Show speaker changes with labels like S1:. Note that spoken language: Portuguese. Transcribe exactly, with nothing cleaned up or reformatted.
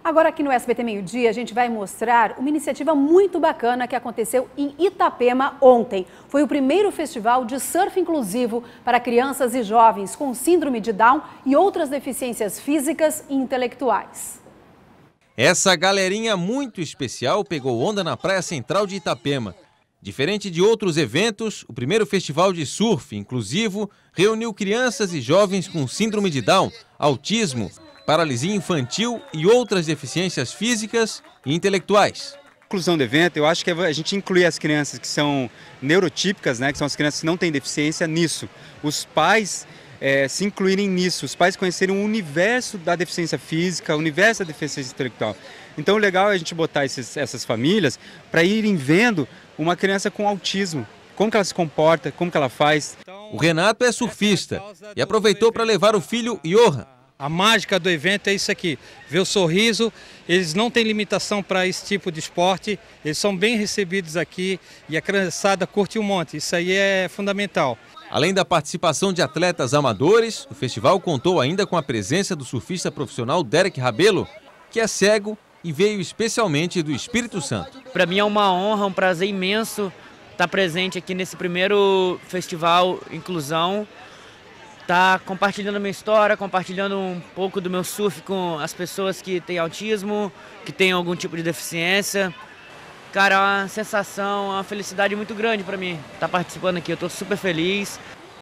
S1: Agora aqui no S B T Meio Dia a gente vai mostrar uma iniciativa muito bacana que aconteceu em Itapema ontem. Foi o primeiro festival de surf inclusivo para crianças e jovens com síndrome de Down e outras deficiências físicas e intelectuais.
S2: Essa galerinha muito especial pegou onda na praia central de Itapema. Diferente de outros eventos, o primeiro festival de surf inclusivo reuniu crianças e jovens com síndrome de Down, autismo, paralisia infantil e outras deficiências físicas e intelectuais.
S3: A inclusão do evento, eu acho que a gente inclui as crianças que são neurotípicas, né, que são as crianças que não têm deficiência, nisso. Os pais é, se incluírem nisso, os pais conhecerem o universo da deficiência física, o universo da deficiência intelectual. Então o legal é a gente botar esses, essas famílias para irem vendo uma criança com autismo, como que ela se comporta, como que ela faz.
S2: O Renato é surfista e aproveitou para levar o filho Johan.
S4: A mágica do evento é isso aqui, ver o sorriso. Eles não têm limitação para esse tipo de esporte, eles são bem recebidos aqui e a criançada curte um monte, isso aí é fundamental.
S2: Além da participação de atletas amadores, o festival contou ainda com a presença do surfista profissional Derek Rabelo, que é cego e veio especialmente do Espírito Santo.
S5: Para mim é uma honra, um prazer imenso estar presente aqui nesse primeiro festival Inclusão. Tá compartilhando a minha história, compartilhando um pouco do meu surf com as pessoas que têm autismo, que têm algum tipo de deficiência. Cara, é uma sensação, uma felicidade muito grande para mim estar participando aqui. Eu estou super feliz.